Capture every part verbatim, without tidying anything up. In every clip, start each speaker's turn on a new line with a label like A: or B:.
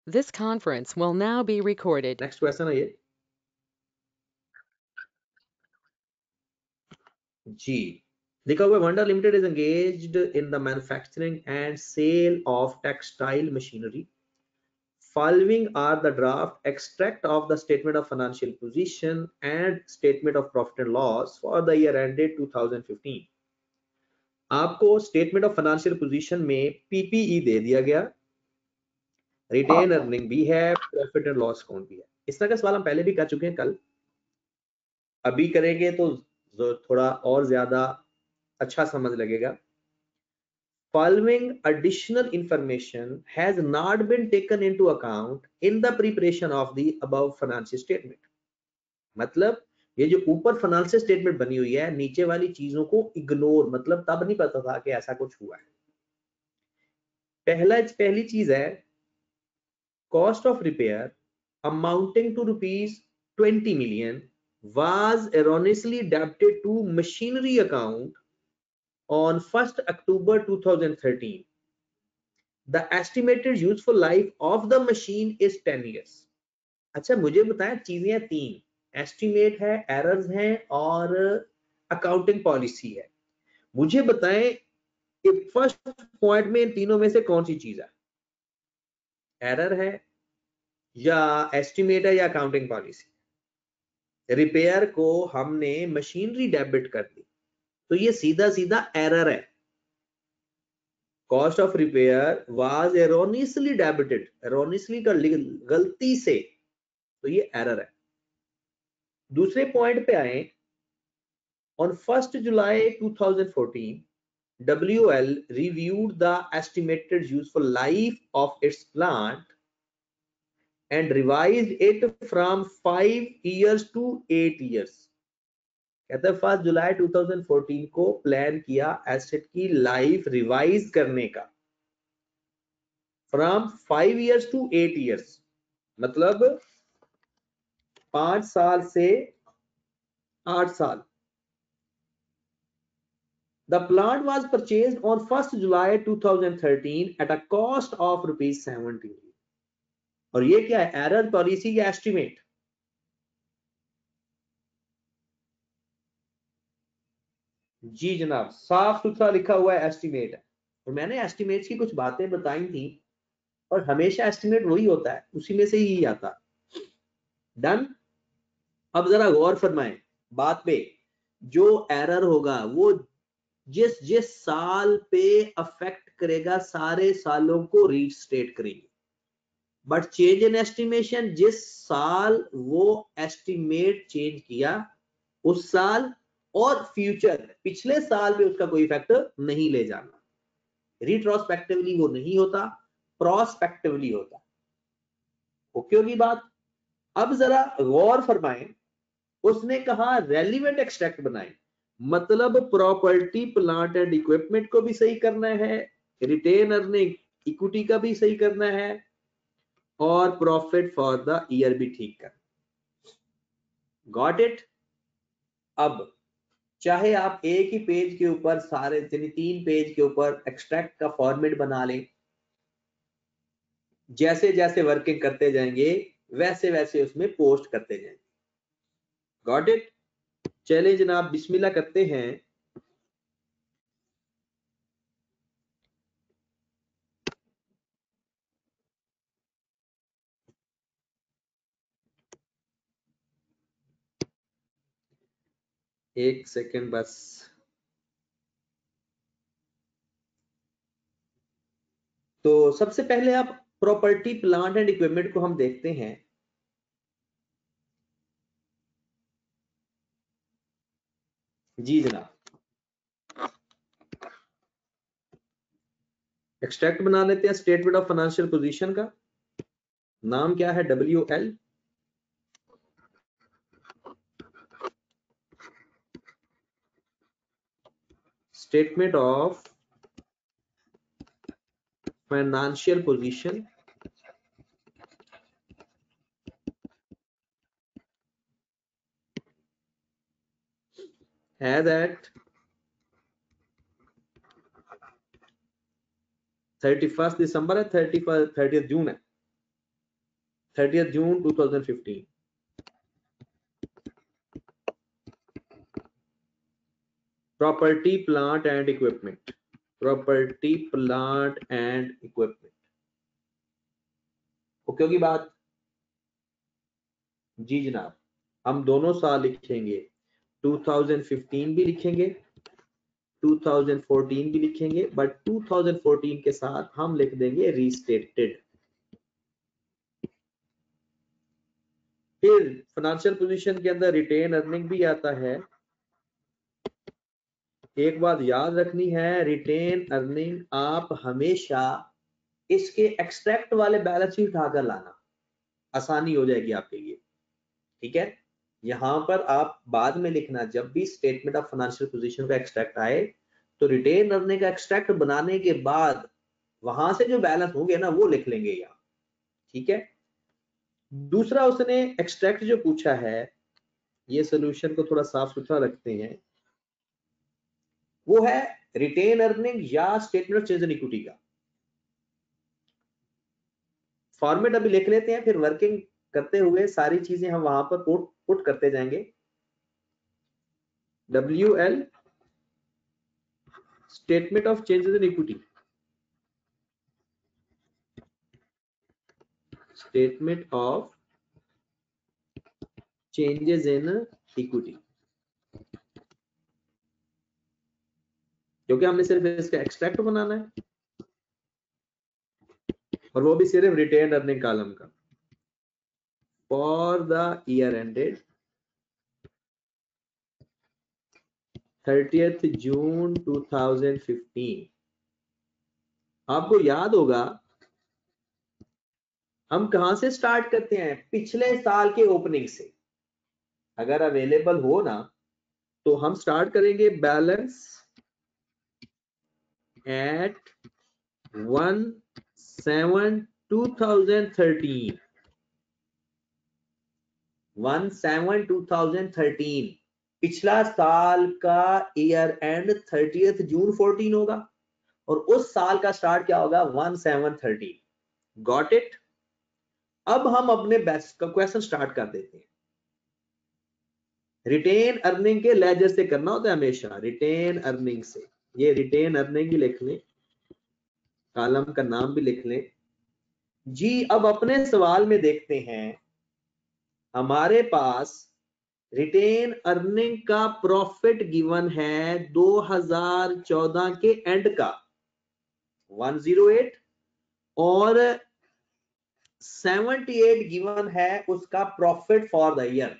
A: This conference will now be recorded.
B: Next question है ये जी, लिखा हुआ wonder limited is engaged in the manufacturing and sale of textile machinery. Following are the draft extract of the statement of financial position and statement of profit and loss for the year ended two thousand fifteen. आपको statement of financial position में PPE दे दिया गया, retain earning भी है, profit and loss account भी है. इस तरह का सवाल हम पहले भी कर चुके हैं कल, अभी करेंगे तो थोड़ा और ज्यादा अच्छा समझ लगेगा. Following additional information has not been taken into account in the preparation of the above financial statement. मतलब ये जो ऊपर फाइनेंशियल स्टेटमेंट बनी हुई है, नीचे वाली चीजों को इग्नोर, मतलब तब नहीं पता था कि ऐसा कुछ हुआ है. पहला पहली चीज है cost of repair amounting to rupees twenty million was erroneously debited to machinery account on first October two thousand thirteen. The estimated useful life of the machine is ten years. अच्छा मुझे बताया चीजें तीन, एस्टिमेट है, errors हैं और accounting policy है. मुझे बताएं फर्स्ट पॉइंट में इन तीनों में से कौन सी चीज है, एरर है या एस्टिमेट है या अकाउंटिंग पॉलिसी. रिपेयर को हमने मशीनरी डेबिट कर दी तो ये सीधा सीधा एरर है. Cost of repair was erroneously debited, erroneously का गलती से, तो ये एरर है. दूसरे पॉइंट पे आए, on first July two thousand fourteen W L reviewed the estimated useful life of its plant and revised it from five years to eight years. कहते हैं first July two thousand fourteen को plan किया asset की life revise करने का, from five years to eight years, मतलब पांच साल से आठ साल. The plant was purchased on first July two thousand thirteen at a cost of rupees seventy. और ये क्या है, एरर पॉलिसी या एस्टिमेट. जी जनाब, साफ सुथरा लिखा हुआ है एस्टिमेट है. और मैंने एस्टिमेट की कुछ बातें बताई थी और हमेशा एस्टिमेट वही होता है, उसी में से ही आता. डन. अब जरा गौर फरमाएं बात पे, जो एरर होगा वो जिस जिस साल पे अफेक्ट करेगा सारे सालों को रीस्टेट करेंगे. बट चेंज इन एस्टिमेशन, जिस साल वो एस्टिमेट चेंज किया उस साल और फ्यूचर पिछले साल में उसका कोई इफेक्ट नहीं ले जाना. रिट्रोस्पेक्टिवली वो नहीं होता, प्रोस्पेक्टिवली होता. ओके होगी बात. अब जरा गौर फरमाएं, उसने कहा रेलिवेंट एक्सट्रैक्ट बनाए, मतलब प्रॉपर्टी प्लांट एंड इक्विपमेंट को भी सही करना है, रिटेन अर्निंग इक्विटी का भी सही करना है और प्रॉफिट फॉर द ईयर भी ठीक करना. Got it. अब चाहे आप एक ही पेज के ऊपर सारे तीन पेज के ऊपर एक्सट्रैक्ट का फॉर्मेट बना लें, जैसे जैसे वर्किंग करते जाएंगे वैसे वैसे उसमें पोस्ट करते जाएंगे. Got it. चले जनाब बिस्मिल्लाह करते हैं. एक सेकंड बस. तो सबसे पहले आप प्रॉपर्टी प्लांट एंड इक्विपमेंट को हम देखते हैं. जी जनाब, एक्सट्रैक्ट बना लेते हैं स्टेटमेंट ऑफ फाइनेंशियल पोजीशन का. नाम क्या है, W L. Statement of financial position है दैट थर्टी फर्स्ट दिसंबर है, थर्टी थर्टी जून है. Thirtieth June two thousand fifteen. Property plant and equipment, property plant and equipment, okay होगी बात? जी जनाब, हम दोनों साल लिखेंगे, टू थाउजेंड फिफ्टीन भी लिखेंगे, टू थाउजेंड फोर्टीन भी लिखेंगे, बट टू थाउजेंड फोर्टीन के साथ हम लिख देंगे रीस्टेटेड। फिर फाइनेंशियल पोजीशन के अंदर रिटेन अर्निंग भी आता है। एक बात याद रखनी है, रिटेन अर्निंग आप हमेशा इसके एक्सट्रैक्ट वाले बैलेंस शीट उठाकर लाना, आसानी हो जाएगी आपके लिए, ठीक है? यहां पर आप बाद में लिखना, जब भी स्टेटमेंट ऑफ फाइनेंशियल पोजीशन का एक्सट्रैक्ट आए तो रिटेन अर्निंग का एक्सट्रैक्ट बनाने के बाद वहां से जो बैलेंस होंगे ना वो लिख लेंगे यहाँ, ठीक है? दूसरा उसने एक्सट्रैक्ट जो पूछा है, ये सोल्यूशन को थोड़ा साफ सुथरा रखते हैं, वो है रिटेन अर्निंग या statement of change in equity का फॉर्मेट अभी लिख लेते हैं, फिर वर्किंग करते हुए सारी चीजें हम वहां पर पुट पुट करते जाएंगे। W L statement of changes in equity, statement of changes in equity, क्योंकि हमने सिर्फ इसका एक्सट्रैक्ट बनाना है और वो भी सिर्फ रिटेन अर्निंग कॉलम का, for the year ended thirtieth June two thousand fifteen. आपको याद होगा हम कहां से स्टार्ट करते हैं, पिछले साल के ओपनिंग से, अगर अवेलेबल हो ना तो हम स्टार्ट करेंगे balance at one seven two thousand thirteen, one seven two thousand thirteen, पिछला साल का year end thirtieth June fourteen होगा और उस साल का स्टार्ट क्या होगा, one seven thirteen. Got it? अब हम अपने बेस्ट का क्वेश्चन स्टार्ट कर देते हैं। रिटेन अर्निंग के लेजर से करना होता है हमेशा, रिटेन अर्निंग से, ये रिटेन अर्निंग भी लिख लें, कॉलम का नाम भी लिख लें जी। अब अपने सवाल में देखते हैं, हमारे पास रिटेन अर्निंग का प्रॉफिट गिवन है दो हज़ार चौदह के एंड का वन ज़ीरो एट और अठहत्तर गिवन है उसका प्रॉफिट फॉर द ईयर,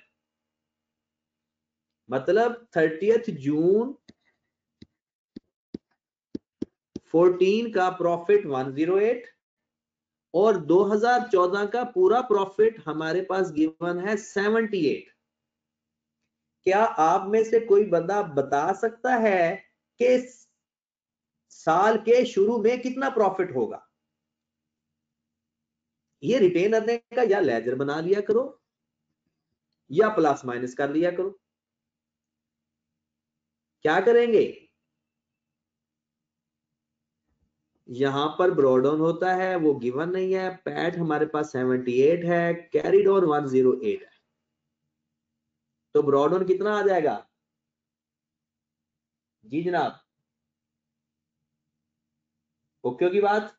B: मतलब थर्टियथ जून फोर्टीन का प्रॉफिट वन ज़ीरो एट और दो हज़ार चौदह का पूरा प्रॉफिट हमारे पास गिवन है अठहत्तर। क्या आप में से कोई बंदा बता सकता है कि साल के शुरू में कितना प्रॉफिट होगा? ये रिटेन अर्निंग का या लेजर बना लिया करो या प्लस माइनस कर लिया करो। क्या करेंगे, यहां पर ब्रॉड डाउन होता है, वो गिवन नहीं है, पैट हमारे पास अठहत्तर है, carry down one zero eight है, तो ब्रॉड डाउन कितना आ जाएगा? जी जनाब, ओके की बात?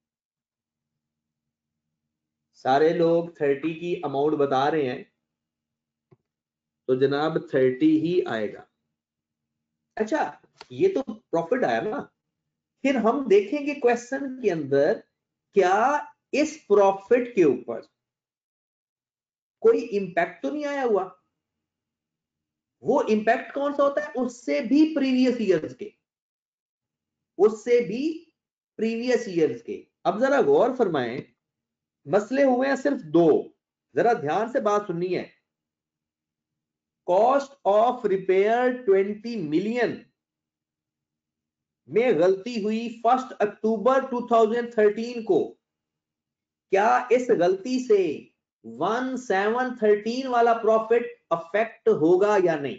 B: सारे लोग तीस की अमाउंट बता रहे हैं, तो जनाब तीस ही आएगा। अच्छा, ये तो प्रॉफिट आया ना, फिर हम देखेंगे क्वेश्चन के अंदर क्या इस प्रॉफिट के ऊपर कोई इंपैक्ट तो नहीं आया हुआ। वो इंपैक्ट कौन सा होता है, उससे भी प्रीवियस ईयर्स के, उससे भी प्रीवियस ईयर्स के। अब जरा गौर फरमाएं, मसले हुए हैं सिर्फ दो, जरा ध्यान से बात सुननी है। Cost of repair twenty million में गलती हुई first October two thousand thirteen को, क्या इस गलती से वन सेवन थर्टीन वाला प्रॉफिट अफेक्ट होगा या नहीं?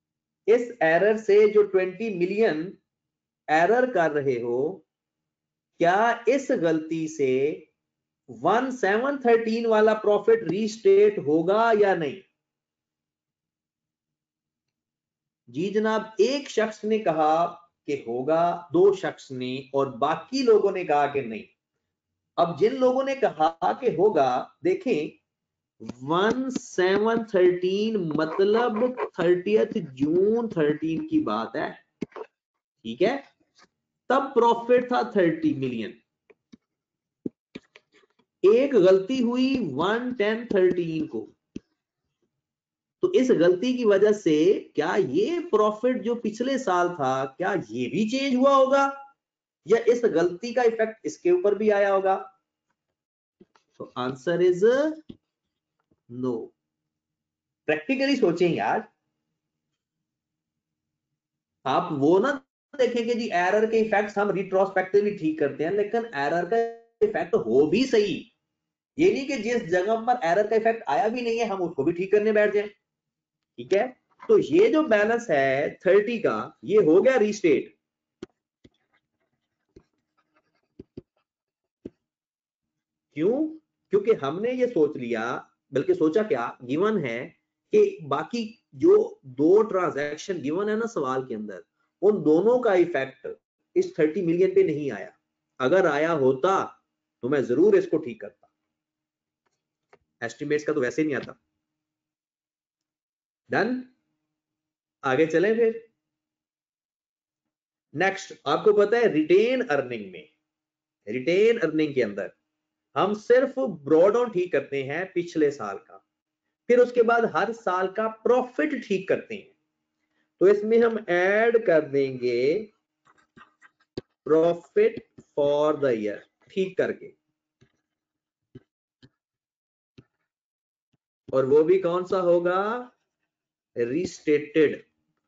B: इस एरर से जो ट्वेंटी मिलियन एरर कर रहे हो, क्या इस गलती से वन सेवन थर्टीन वाला प्रॉफिट रीस्टेट होगा या नहीं? जी जनाब, एक शख्स ने कहा कि होगा, दो शख्स ने, और बाकी लोगों ने कहा कि नहीं। अब जिन लोगों ने कहा कि होगा, देखें वन सेवन थर्टीन मतलब थर्टियथ जून थर्टीन की बात है, ठीक है, तब प्रॉफिट था थर्टी मिलियन। एक गलती हुई वन टेन थर्टीन को, तो इस गलती की वजह से क्या ये प्रॉफिट जो पिछले साल था क्या ये भी चेंज हुआ होगा, या इस गलती का इफेक्ट इसके ऊपर भी आया होगा? तो आंसर इज नो। प्रैक्टिकली सोचें यार, आप वो ना देखें कि जी एरर के इफेक्ट्स हम रिट्रोस्पेक्टिवली ठीक करते हैं, लेकिन एरर का इफेक्ट हो भी सही, ये नहीं कि जिस जगह पर एरर का इफेक्ट आया भी नहीं है हम उसको भी ठीक करने बैठ जाएं, ठीक है। तो ये जो बैलेंस है थर्टी का, ये हो गया रीस्टेट। क्यों? क्योंकि हमने ये सोच लिया, बल्कि सोचा क्या, गिवन है कि बाकी जो दो ट्रांजैक्शन गिवन है ना सवाल के अंदर, उन दोनों का इफेक्ट इस थर्टी मिलियन पे नहीं आया। अगर आया होता तो मैं जरूर इसको ठीक करता, एस्टिमेट्स का तो वैसे नहीं आता। डन, आगे चलें फिर। नेक्स्ट, आपको पता है रिटेन अर्निंग में, रिटेन अर्निंग के अंदर हम सिर्फ ब्रॉड ऑन ठीक करते हैं पिछले साल का, फिर उसके बाद हर साल का प्रॉफिट ठीक करते हैं। तो इसमें हम ऐड कर देंगे प्रॉफिट फॉर द ईयर ठीक करके, और वो भी कौन सा होगा, रिस्टेटेड।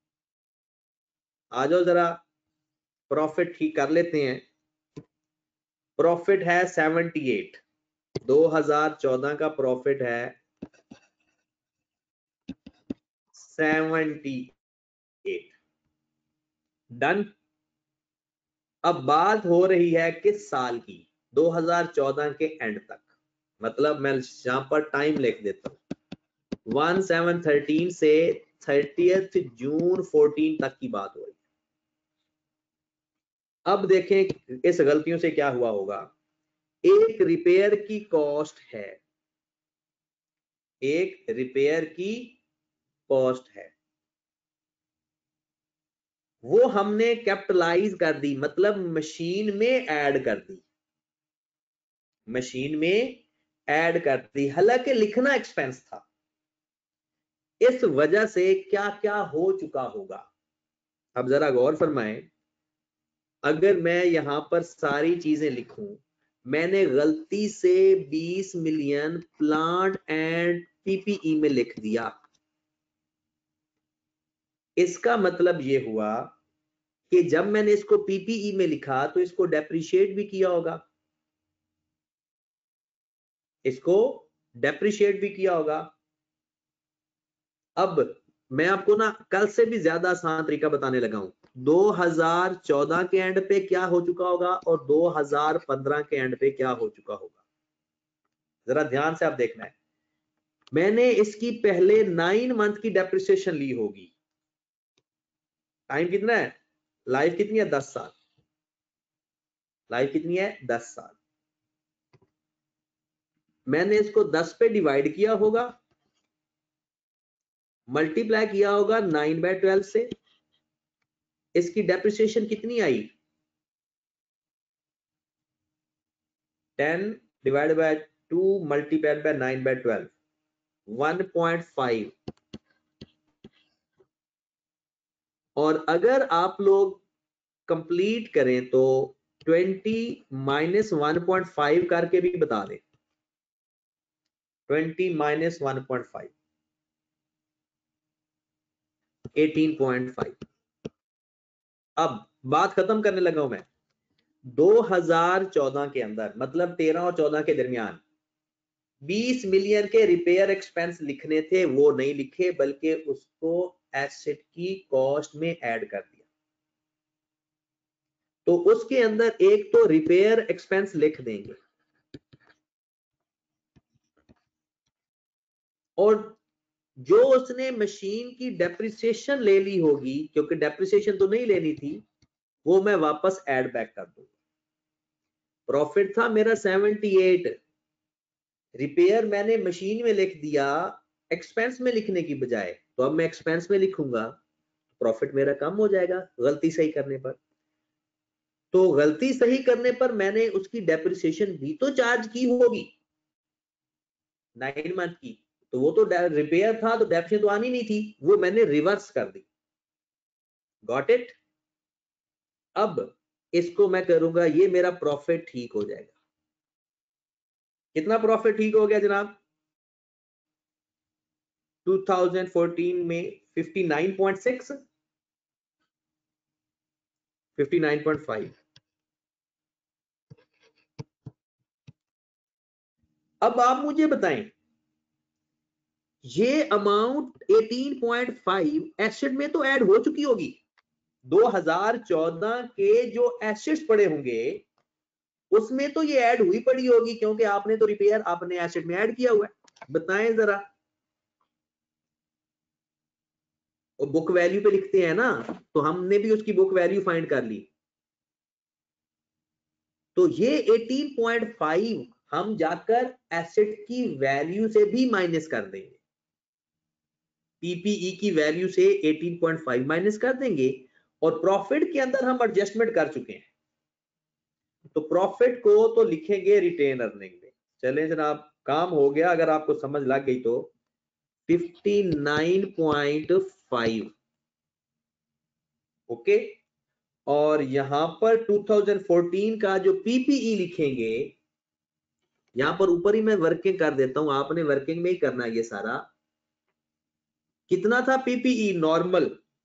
B: आ जाओ जरा प्रॉफिट ठीक कर लेते हैं। प्रॉफिट है सेवेंटी एट, दो हज़ार चौदह का प्रॉफिट है सेवेंटी एट। डन। अब बात हो रही है किस साल की, दो हज़ार चौदह के एंड तक, मतलब मैं यहां पर टाइम लिख देता हूं, वन सेवन थर्टीन से थर्टियथ जून फोर्टीन तक की बात हो रही है। अब देखें इस गलतियों से क्या हुआ होगा। एक रिपेयर की कॉस्ट है, एक रिपेयर की कॉस्ट है, वो हमने कैपिटलाइज कर दी, मतलब मशीन में ऐड कर दी, मशीन में ऐड कर दी, हालांकि लिखना एक्सपेंस था। इस वजह से क्या क्या हो चुका होगा, अब जरा गौर फरमाएं। अगर मैं यहां पर सारी चीजें लिखूं, मैंने गलती से बीस मिलियन प्लांट एंड पीपीई में लिख दिया, इसका मतलब ये हुआ कि जब मैंने इसको पीपीई में लिखा तो इसको डेप्रिशिएट भी किया होगा, इसको डेप्रिशिएट भी किया होगा। अब मैं आपको ना कल से भी ज्यादा आसान तरीका बताने लगा हूं। दो हज़ार चौदह के एंड पे क्या हो चुका होगा और दो हज़ार पंद्रह के एंड पे क्या हो चुका होगा, जरा ध्यान से आप देखना है। मैंने इसकी पहले नाइन मंथ की डेप्रिसिएशन ली होगी, टाइम कितना है, लाइफ कितनी है, दस साल, लाइफ कितनी है, दस साल। मैंने इसको दस पे डिवाइड किया होगा, मल्टीप्लाई किया होगा नाइन बाय ट्वेल्व से, इसकी डेप्रिसिएशन कितनी आई, ten divide by two multiplied by nine by twelve, one point five. और अगर आप लोग कंप्लीट करें तो twenty minus one point five करके भी बता दें, twenty minus one point five, eighteen point five. अब बात खत्म करने लगा हूं मैं। दो हज़ार चौदह के अंदर, मतलब तेरह और चौदह के दरमियान, बीस मिलियन के रिपेयर एक्सपेंस लिखने थे, वो नहीं लिखे, बल्कि उसको एसेट की कॉस्ट में ऐड कर दिया। तो उसके अंदर एक तो रिपेयर एक्सपेंस लिख देंगे और जो उसने मशीन की डेप्रिसिएशन ले ली होगी, क्योंकि डेप्रिसिएशन तो नहीं लेनी थी, वो मैं वापस ऐड बैक कर दूंगा। प्रॉफिट था मेरा अठहत्तर, रिपेयर मैंने मशीन में लिख दिया एक्सपेंस में लिखने की बजाय, तो अब मैं एक्सपेंस में लिखूंगा, प्रॉफिट मेरा कम हो जाएगा गलती सही करने पर। तो गलती सही करने पर मैंने उसकी डेप्रिसिएशन भी तो चार्ज की होगी नाइन मंथ की, तो वो तो रिपेयर था तो डेप्रिसिएशन तो आनी नहीं थी, वो मैंने रिवर्स कर दी। Got it? अब इसको मैं करूंगा, ये मेरा प्रॉफिट ठीक हो जाएगा। कितना प्रॉफिट ठीक हो गया जनाब? दो हज़ार चौदह में उनसठ पॉइंट सिक्स, उनसठ पॉइंट फाइव। अब आप मुझे बताएं, ये अमाउंट अठारह पॉइंट फाइव एसेट में तो ऐड हो चुकी होगी। दो हज़ार चौदह के जो एसेट्स पड़े होंगे उसमें तो ये ऐड हुई पड़ी होगी, क्योंकि आपने तो रिपेयर आपने एसेट में ऐड किया हुआ है। बताएं जरा, और बुक वैल्यू पे लिखते हैं ना, तो हमने भी उसकी बुक वैल्यू फाइंड कर ली। तो ये अठारह पॉइंट फाइव हम जाकर एसेट की वैल्यू से भी माइनस कर देंगे, पीपीई की वैल्यू से अठारह पॉइंट फाइव माइनस कर देंगे, और प्रॉफिट के अंदर हम एडजस्टमेंट कर चुके हैं, तो प्रॉफिट को तो लिखेंगे रिटेन अर्निंग में। चलें जनाब, काम हो गया। अगर आपको समझ लग गई तो उनसठ पॉइंट फाइव, ओके। और यहां पर दो हज़ार चौदह का जो पीपीई लिखेंगे, यहां पर ऊपर ही मैं वर्किंग कर देता हूं, आपने वर्किंग में ही करना है ये सारा। कितना था पीपीई नॉर्मल?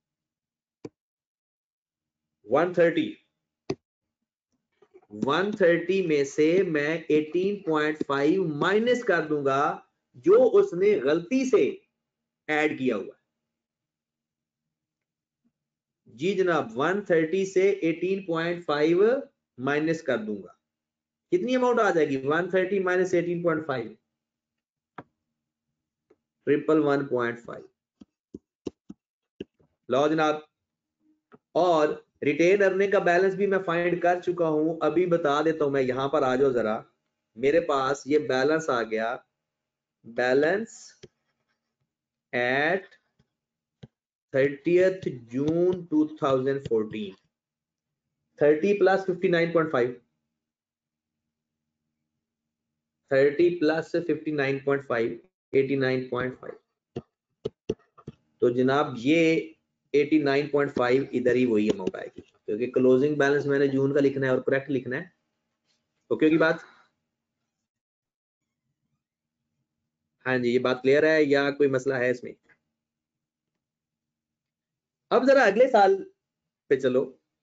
B: एक सौ तीस, एक सौ तीस में से मैं अठारह पॉइंट फाइव माइनस कर दूंगा जो उसने गलती से ऐड किया हुआ। जी जनाब, एक सौ तीस से अठारह पॉइंट फाइव माइनस कर दूंगा, कितनी अमाउंट आ जाएगी? एक सौ तीस माइनस अठारह point five, triple one point five. लो जनाब, और रिटेन अर्निंग का बैलेंस भी मैं फाइंड कर चुका हूं, अभी बता देता हूं मैं। यहां पर आ जाओ जरा, मेरे पास ये बैलेंस आ गया, balance at thirtieth June two thousand fourteen, thirty plus fifty nine point five, thirty plus fifty nine point five, eighty nine point five. तो जनाब ये एटी नाइन पॉइंट फाइव इधर ही वही अमाउंट आएगी, क्योंकि क्लोजिंग बैलेंस मैंने जून का लिखना है और करेक्ट लिखना है। ओके की बात? हाँ जी, ये बात क्लियर है या कोई मसला है इसमें? अब जरा अगले साल पे चलो।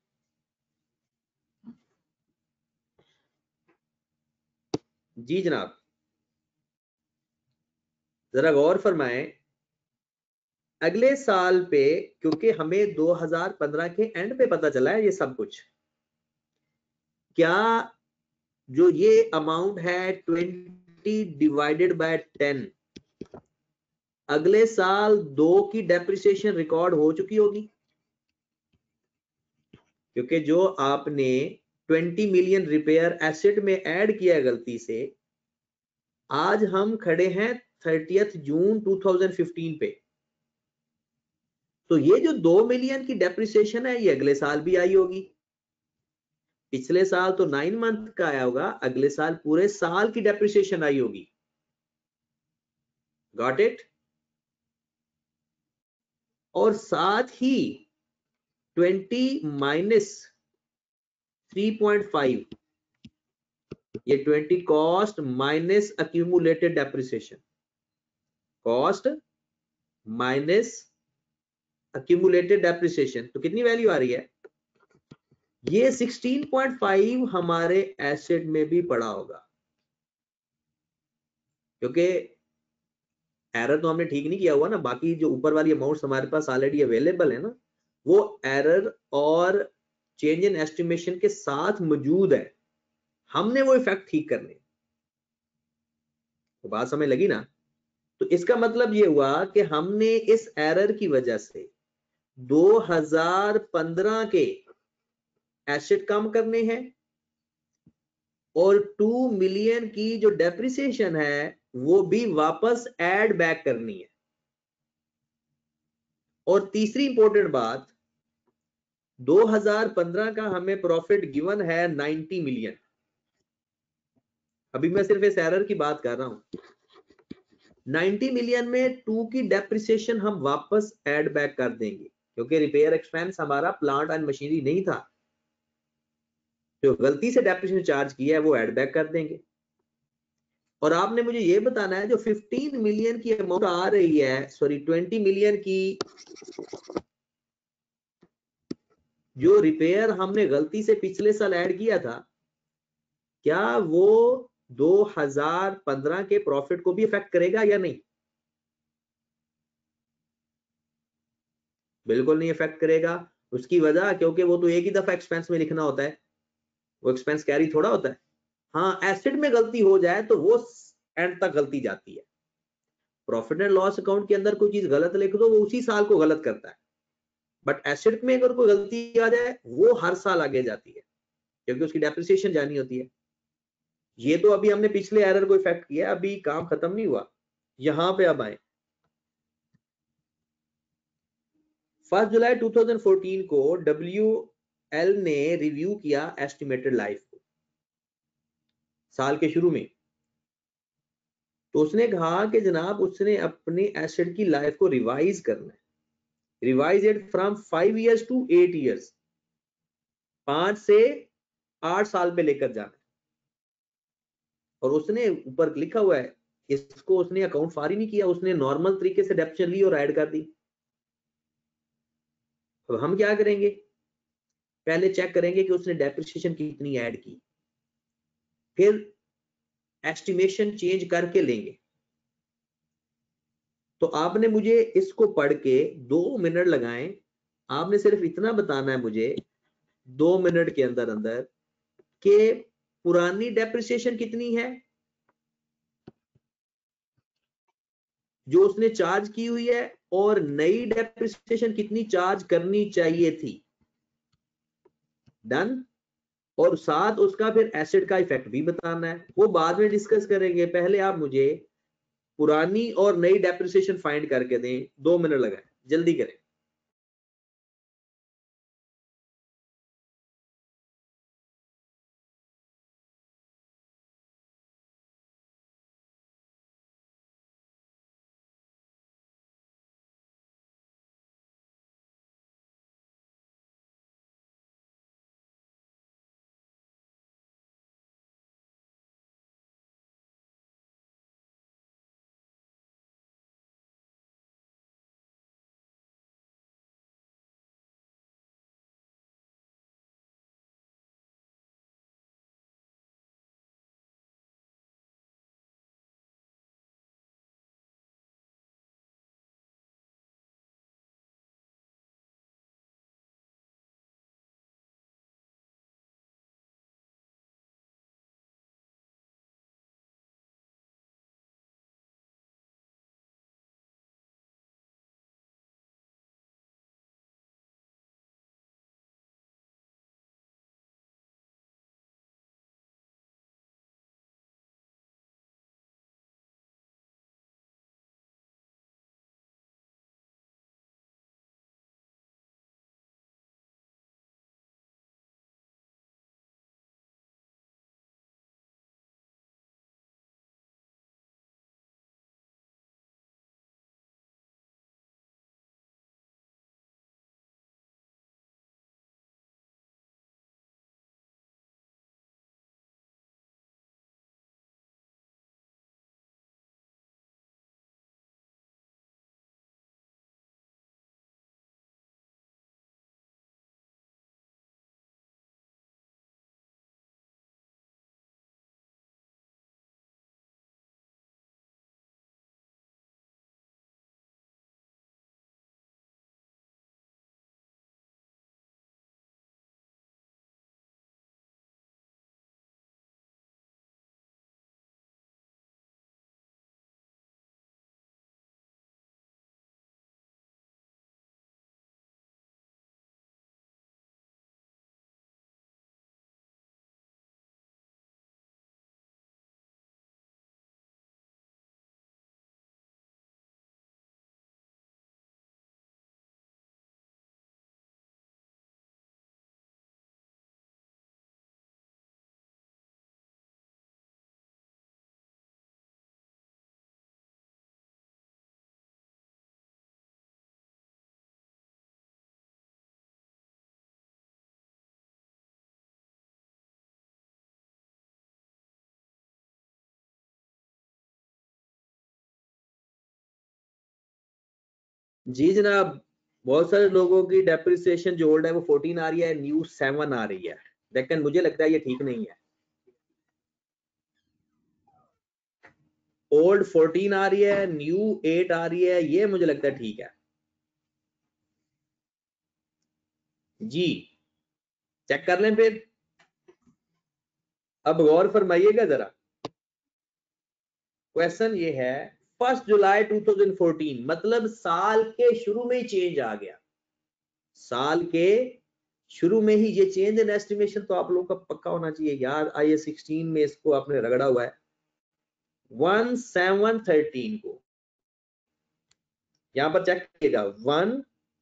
B: जी जनाब, जरा गौर फरमाएं, अगले साल पे, क्योंकि हमें दो हज़ार पंद्रह के एंड पे पता चला है ये सब कुछ, क्या जो ये अमाउंट है ट्वेंटी डिवाइडेड बाय टेन, अगले साल दो की डेप्रिसिएशन रिकॉर्ड हो चुकी होगी, क्योंकि जो आपने बीस मिलियन रिपेयर एसेट में ऐड किया गलती से। आज हम खड़े हैं thirtieth June two thousand fifteen पे, तो ये जो दो मिलियन की डेप्रिसिएशन है ये अगले साल भी आई होगी। पिछले साल तो नाइन मंथ का आया होगा, अगले साल पूरे साल की डेप्रिसिएशन आई होगी। Got it? और साथ ही twenty minus three point five, ये twenty cost minus accumulated depreciation, cost minus accumulated depreciation, तो कितनी वैल्यू आ रही है? ये सिक्सटीन पॉइंट फाइव हमारे एसेट में भी पड़ा होगा, क्योंकि एरर तो हमने ठीक नहीं किया हुआ ना, बाकी जो ऊपर वाली अमाउंट्स हमारे पास ऑलरेडी अवेलेबल है ना, वो एरर और चेंज इन एस्टिमेशन के साथ मौजूद है, हमने वो इफेक्ट ठीक करने। तो बात समझ लगी ना? तो इसका मतलब ये हुआ कि हमने इस एरर की वजह से दो हज़ार पंद्रह के एसेट कम करने हैं और टू मिलियन की जो डेप्रिसिएशन है वो भी वापस ऐड बैक करनी है। और तीसरी इंपॉर्टेंट बात, दो हज़ार पंद्रह का हमें प्रॉफिट गिवन है नब्बे मिलियन। अभी मैं सिर्फ इस एरर की बात कर रहा हूं। नब्बे मिलियन में टू की डेप्रिसिएशन हम वापस ऐड बैक कर देंगे क्योंकि रिपेयर एक्सपेंस हमारा प्लांट एंड मशीनरी नहीं था, जो गलती से डेप्रिसिएशन चार्ज किया है वो ऐड बैक कर देंगे। और आपने मुझे ये बताना है जो पंद्रह मिलियन की अमाउंट आ रही है, सॉरी बीस मिलियन की जो रिपेयर हमने गलती से पिछले साल ऐड किया था, क्या वो दो हज़ार पंद्रह के प्रॉफिट को भी इफेक्ट करेगा या नहीं? बिल्कुल नहीं इफेक्ट करेगा। उसकी वजह क्योंकि वो तो एक ही दफा एक्सपेंस में लिखना होता है, वो एक्सपेंस कैरी थोड़ा होता है। हाँ, एसेट में गलती हो जाए तो वो एंड तक गलती जाती है। प्रॉफिट एंड लॉस अकाउंट के अंदर कोई चीज गलत लिख दो वो उसी साल को गलत करता है, बट एसेट में अगर कोई गलती आ जाए वो हर साल आगे जाती है क्योंकि उसकी डेप्रिसिएशन जानी होती है। ये तो अभी हमने पिछले एरर को इफेक्ट किया, अभी काम खत्म नहीं हुआ। यहां पे अब आए, फर्स्ट जुलाई दो हज़ार चौदह को डब्ल्यू एल ने रिव्यू किया एस्टिमेटेड लाइफ को साल के शुरू में। तो उसने कहा कि जनाब उसने अपने एसेट की लाइफ को रिवाइज करना है, revise it from five years to eight years, पांच से आठ साल पे लेकर जाना है। और उसने ऊपर लिखा हुआ है, इसको उसने अकाउंट फार ही नहीं किया, उसने नॉर्मल तरीके से डेप्शन ली और ऐड कर दी। अब हम क्या करेंगे, पहले चेक करेंगे कि उसने डेप्रिसिएशन कितनी ऐड की, फिर एस्टिमेशन चेंज करके लेंगे। तो आपने मुझे इसको पढ़ के दो मिनट लगाएं, आपने सिर्फ इतना बताना है मुझे दो मिनट के अंदर अंदर कि पुरानी डेप्रिसिएशन कितनी है जो उसने चार्ज की हुई है और नई डेप्रिसिएशन कितनी चार्ज करनी चाहिए थी। डन। और साथ उसका फिर एसेट का इफेक्ट भी बताना है, वो बाद में डिस्कस करेंगे। पहले आप मुझे पुरानी और नई डेप्रिसिएशन फाइंड करके दें, दो मिनट लगाए, जल्दी करें। जी जनाब, बहुत सारे लोगों की डेप्रिसिएशन जो ओल्ड है वो फोर्टीन आ रही है, न्यू सेवन आ रही है, लेकिन मुझे लगता है ये ठीक नहीं है। ओल्ड फोर्टीन आ रही है, न्यू एट आ रही है, ये मुझे लगता है ठीक है। जी चेक कर लें फिर। अब गौर फरमाइएगा जरा, क्वेश्चन ये है first July two thousand fourteen, मतलब साल के शुरू में ही चेंज आ गया, साल के शुरू में ही ये चेंज इन एस्टिमेशन तो आप लोगों का पक्का होना चाहिए यार। आई ए सिक्सटीन में इसको आपने रगड़ा हुआ है। वन सेवन थर्टीन को यहां पर चेक कीजिएगा, वन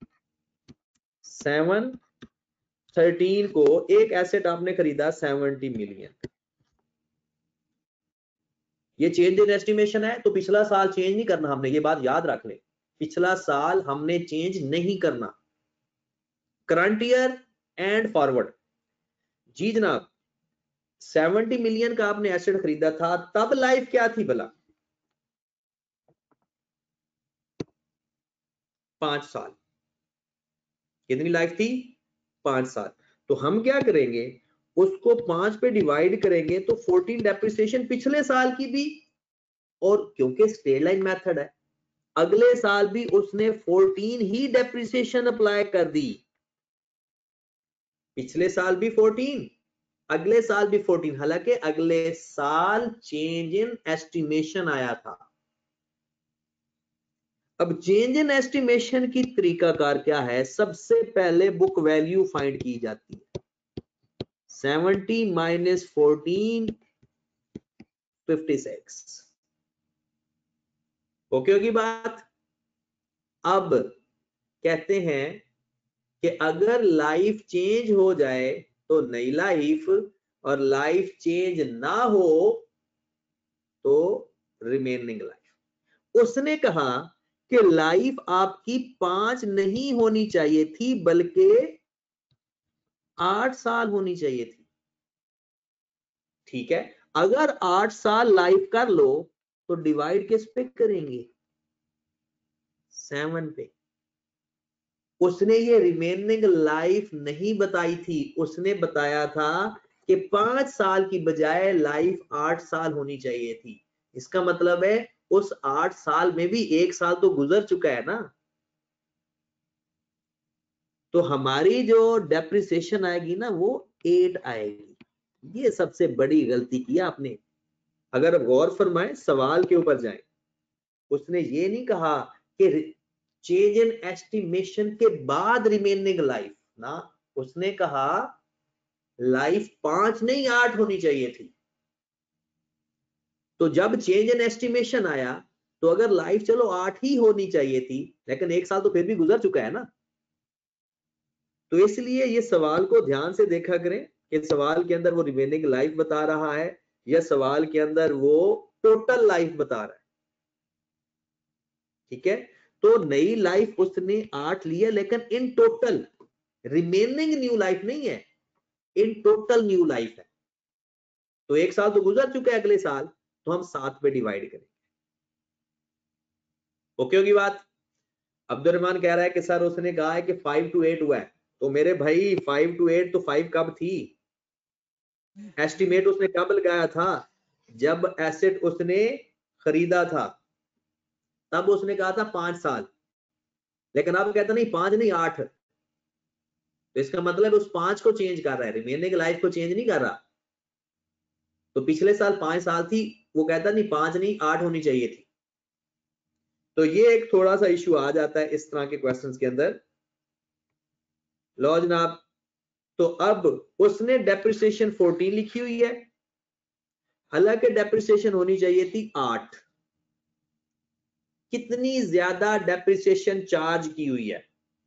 B: सेवन थर्टीन को एक एसेट आपने खरीदा सेवेंटी मिलियन, ये चेंज इन एस्टिमेशन है, तो पिछला साल चेंज नहीं करना हमने, ये बात याद रख ले, पिछला साल हमने चेंज नहीं करना, करंट ईयर एंड फॉरवर्ड। जी जनाब, सेवेंटी मिलियन का आपने एसेट खरीदा था, तब लाइफ क्या थी भला? पांच साल। कितनी लाइफ थी? पांच साल। तो हम क्या करेंगे, उसको पांच पे डिवाइड करेंगे तो फोर्टीन डेप्रिसिएशन पिछले साल की भी, और क्योंकि स्ट्रेट लाइन मेथड है अगले साल भी उसने फोर्टीन ही डेप्रिसिएशन अप्लाई कर दी, पिछले साल भी फोर्टीन, अगले साल भी फोर्टीन, हालांकि अगले साल चेंज इन एस्टिमेशन आया था। अब चेंज इन एस्टिमेशन की तरीकाकार क्या है, सबसे पहले बुक वैल्यू फाइंड की जाती है, seventy minus fourteen, fifty six. Okay होगी बात। अब कहते हैं कि अगर लाइफ चेंज हो जाए तो नई लाइफ, और लाइफ चेंज ना हो तो रिमेनिंग लाइफ। उसने कहा कि लाइफ आपकी पांच नहीं होनी चाहिए थी बल्कि आठ साल होनी चाहिए थी। ठीक है, अगर आठ साल लाइफ कर लो तो डिवाइड किस पे करेंगे? सेवन पे। उसने ये रिमेनिंग लाइफ नहीं बताई थी, उसने बताया था कि पांच साल की बजाय लाइफ आठ साल होनी चाहिए थी। इसका मतलब है उस आठ साल में भी एक साल तो गुजर चुका है ना, तो हमारी जो डेप्रिसिएशन आएगी ना वो एट आएगी। ये सबसे बड़ी गलती की आपने। अगर गौर फरमाए सवाल के ऊपर जाए, उसने ये नहीं कहा कि चेंज इन एस्टिमेशन के बाद रिमेनिंग लाइफ ना, उसने कहा लाइफ पांच नहीं आठ होनी चाहिए थी। तो जब चेंज इन एस्टिमेशन आया तो अगर लाइफ चलो आठ ही होनी चाहिए थी, लेकिन एक साल तो फिर भी गुजर चुका है ना, तो इसलिए ये सवाल को ध्यान से देखा करें कि सवाल के अंदर वो रिमेनिंग लाइफ बता रहा है या सवाल के अंदर वो टोटल लाइफ बता रहा है। ठीक है, तो नई लाइफ उसने आठ लिया, लेकिन in total, remaining new life नहीं है, इन टोटल न्यू लाइफ है। तो एक साल तो गुजर चुका है, अगले साल तो हम सात पे डिवाइड करेंगे। ओके होगी बात। अब्दुल रहमान कह रहा है कि सर उसने कहा है कि फाइव टू एट हुआ है, तो मेरे भाई फाइव टू एट तो फाइव कब थी? एस्टिमेट उसने कब लगाया था? जब एसेट उसने खरीदा था तब उसने कहा था पांच साल, लेकिन अब कहता नहीं पांच नहीं आठ, तो इसका मतलब उस पांच को चेंज कर रहा है, रिमेनिंग लाइफ को चेंज नहीं कर रहा। तो पिछले साल पांच साल थी, वो कहता नहीं पांच नहीं आठ होनी चाहिए थी। तो ये एक थोड़ा सा इश्यू आ जाता है इस तरह के क्वेश्चंस के अंदर। लो जनाब, तो अब उसने डेप्रिसिएशन फोर्टीन लिखी हुई है, हालांकि डेप्रिसिएशन होनी चाहिए थी आठ। कितनी ज्यादा डेप्रिसिएशन चार्ज की हुई है?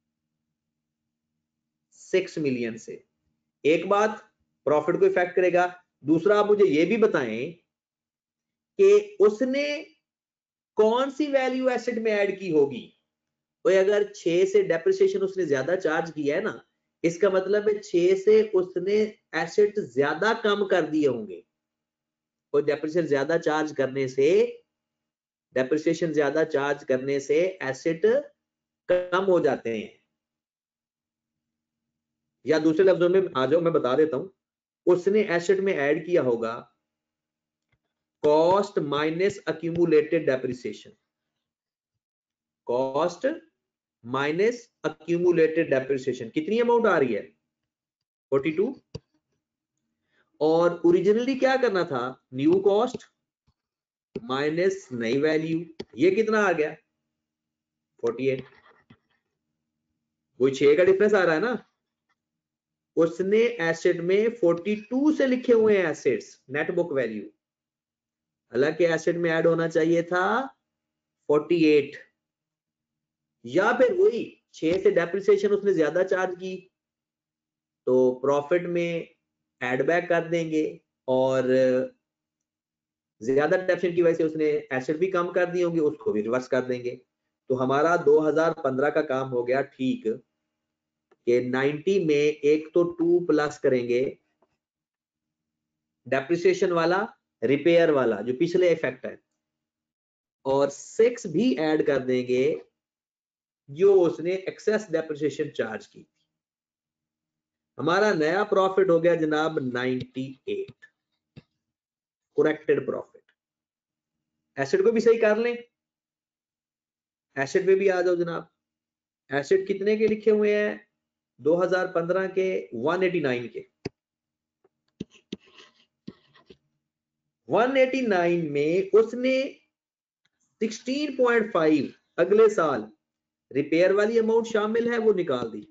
B: सिक्स मिलियन से। एक बात, प्रॉफिट को इफेक्ट करेगा। दूसरा, आप मुझे ये भी बताएं कि उसने कौन सी वैल्यू एसेट में ऐड की होगी। तो अगर छह से डेप्रिसिएशन उसने ज्यादा चार्ज किया है ना, इसका मतलब है छह से उसने एसेट ज्यादा कम कर दिए होंगे। और डेप्रिसिएशन ज्यादा चार्ज करने से डेप्रिसिएशन ज्यादा चार्ज करने से एसेट कम हो जाते हैं, या दूसरे लफ्जों में आ जाओ मैं बता देता हूं, उसने एसेट में ऐड किया होगा cost minus accumulated depreciation, cost minus accumulated depreciation कितनी अमाउंट आ रही है बयालीस, और ओरिजिनली क्या करना था न्यू कॉस्ट माइनस नई वैल्यू, ये कितना आ गया अड़तालीस, वो छह का डिफरेंस आ रहा है ना। उसने एसेट में बयालीस से लिखे हुए हैं एसेट्स नेट बुक वैल्यू, हालांकि एसेट में ऐड होना चाहिए था अड़तालीस, या फिर वही छह से डेप्रिसिएशन उसने ज्यादा चार्ज की तो प्रॉफिट में ऐड बैक कर देंगे, और ज्यादा डेप्रिसिएशन की वजह से उसने एसेट भी कम कर दिए होंगे, उसको भी रिवर्स कर देंगे। तो हमारा दो हज़ार पंद्रह का काम हो गया ठीक कि नब्बे में एक तो टू प्लस करेंगे डेप्रिसिएशन वाला, रिपेयर वाला जो पिछले इफेक्ट है, और सिक्स भी ऐड कर देंगे जो उसने एक्सेस डेप्रिसिएशन चार्ज की थी। हमारा नया प्रॉफिट हो गया जनाब अट्ठानवे, करेक्टेड प्रॉफिट। एसेट को भी सही कर लें, एसेट पे भी आ जाओ जनाब। एसेट कितने के लिखे हुए हैं दो हज़ार पंद्रह के एक सौ नवासी के, एक सौ नवासी में उसने सोलह पॉइंट पाँच अगले साल रिपेयर वाली अमाउंट शामिल है वो निकाल दी,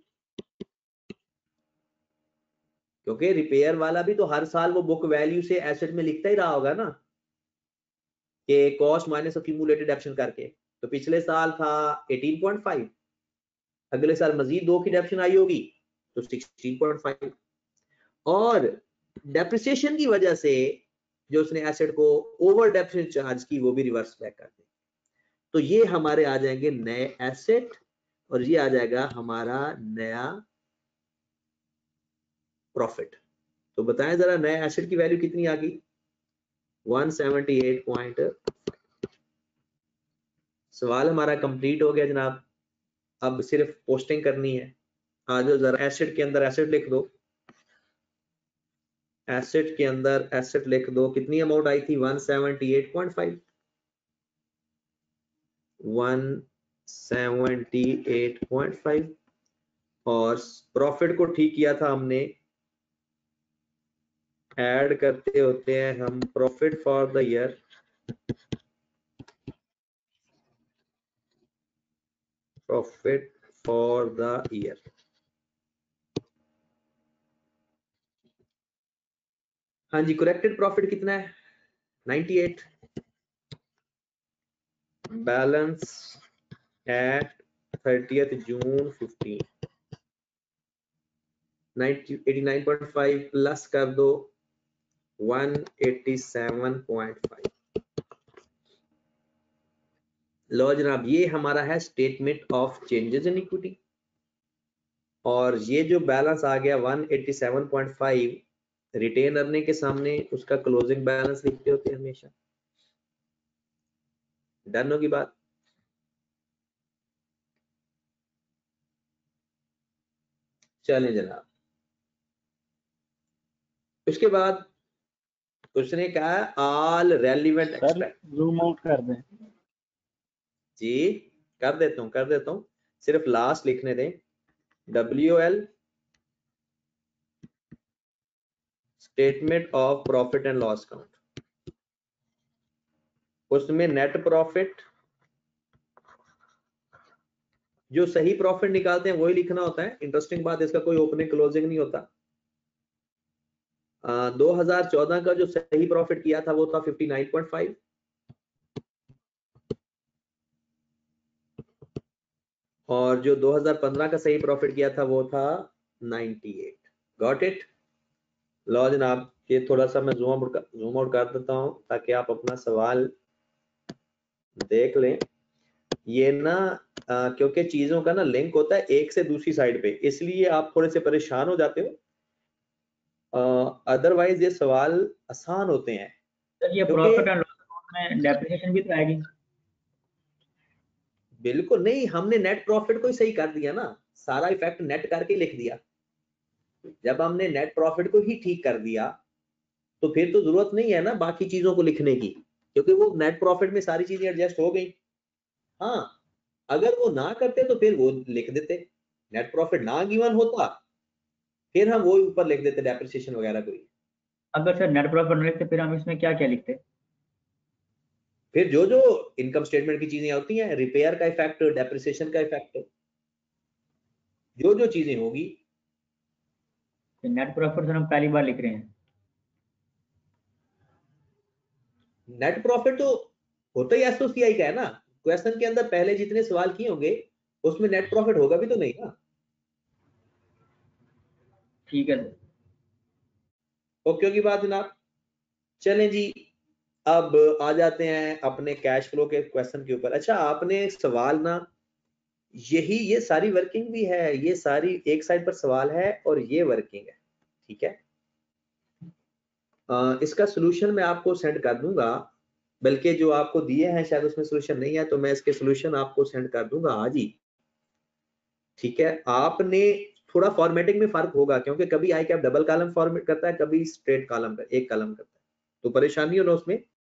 B: क्योंकि रिपेयर वाला भी तो हर साल वो बुक वैल्यू से एसेट में लिखता ही रहा होगा ना कि कॉस्ट माइनस अक्यूमुलेटेड डेप्शन करके। तो पिछले साल था अठारह पॉइंट पाँच, अगले साल मजीद दो की डेप्शन आई होगी तो सोलह पॉइंट पाँच, और डेप्रिसिएशन की वजह से जो उसने एसेट को ओवर डेप्रिसिएशन चार्ज की वो भी रिवर्स बैक कर दे। तो ये हमारे आ जाएंगे नए एसेट, और ये आ जाएगा हमारा नया प्रॉफिट। तो बताएं जरा नए एसेट की वैल्यू कितनी आ गई एक सौ अठहत्तर पॉइंट। सवाल हमारा कंप्लीट हो गया जनाब, अब सिर्फ पोस्टिंग करनी है। आ जाओ जरा एसेट के अंदर एसेट लिख दो, एसेट के अंदर एसेट लिख दो, कितनी अमाउंट आई थी एक सौ अठहत्तर पॉइंट पाँच, एक सौ अठहत्तर पॉइंट पाँच, और प्रॉफिट को ठीक किया था हमने, ऐड करते होते हैं हम profit for the year, profit for the year. हाँ जी, करेक्टेड प्रॉफिट कितना है अट्ठानवे, balance at thirtieth June fifteen, नवासी पॉइंट पाँच प्लस कर दो एक सौ सत्तासी पॉइंट पाँच। लो जनाब, ये हमारा है statement of changes in equity, और ये जो बैलेंस आ गया एक सौ सत्तासी पॉइंट पाँच रिटेन अर्निंग के सामने उसका क्लोजिंग बैलेंस लिखते होते हैं हमेशा। डन होगी बात। चलें जनाब, उसके बाद उसने कहा all relevant expect,
C: zoom out कर दें
B: जी कर देता हूं कर देता हूं सिर्फ लास्ट लिखने दें, W L statement of profit and loss account, उसमें नेट प्रॉफिट जो सही प्रॉफिट निकालते हैं वही लिखना होता है। इंटरेस्टिंग बात, इसका कोई ओपनिंग क्लोजिंग नहीं होता। आ, दो हज़ार चौदह का जो सही प्रॉफिट किया था वो था उनसठ पॉइंट पाँच, और जो दो हज़ार पंद्रह का सही प्रॉफिट किया था वो था अट्ठानवे। Got it. लो जनाब, ये थोड़ा सा मैं जूम आउट जूम आउट कर देता हूं ताकि आप अपना सवाल देख लें। ये ना आ, क्योंकि चीजों का ना लिंक होता है एक से दूसरी साइड पे, इसलिए आप थोड़े से परेशान हो जाते हो, अदरवाइज ये सवाल आसान होते हैं।
C: सर ये प्रॉफिट एंड लॉस अकाउंट में डेप्रिसिएशन भी तो आएगी।
B: बिल्कुल नहीं, हमने नेट प्रॉफिट को ही सही कर दिया ना, सारा इफेक्ट नेट करके लिख दिया। जब हमने नेट प्रॉफिट को ही ठीक कर दिया तो फिर तो जरूरत नहीं है ना बाकी चीजों को लिखने की, क्योंकि वो नेट प्रॉफिट में सारी चीजें एडजस्ट हो गई। हाँ, अगर वो ना करते तो फिर वो लिख देते, नेट प्रॉफिट ना गिवन होता फिर हम वो ऊपर लिख देते डेप्रिसिएशन वगैरह कोई।
C: अगर सर नेट प्रॉफिट नहीं लिखते फिर हम इसमें क्या क्या लिखते?
B: फिर जो जो इनकम स्टेटमेंट की चीजें होती हैं, रिपेयर का इफेक्ट, डेप्रिसिएशन का इफेक्ट, जो जो चीजें होगी।
C: नेट प्रॉफिट सर हम पहली बार लिख रहे हैं।
B: नेट प्रॉफिट तो होता ही एसओसीआई का है ना, क्वेश्चन के अंदर पहले जितने सवाल किए होंगे उसमें नेट प्रॉफिट होगा भी तो नहीं ना।
C: ठीक है सर।
B: ओके की बात जनाब। चलें जी, अब आ जाते हैं अपने कैश फ्लो के क्वेश्चन के ऊपर। अच्छा, आपने सवाल ना, यही ये सारी वर्किंग भी है, ये सारी एक साइड पर सवाल है और ये वर्किंग है, ठीक है। आ, इसका सोल्यूशन मैं आपको सेंड कर दूंगा, बल्कि जो आपको दिए हैं शायद उसमें सोल्यूशन नहीं है, तो मैं इसके सोल्यूशन आपको सेंड कर दूंगा आज ही, ठीक है। आपने थोड़ा फॉर्मेटिंग में फर्क होगा, क्योंकि कभी ICAP double column format करता है, कभी स्ट्रेट कॉलम एक कॉलम करता है, तो परेशानी हो ना उसमें।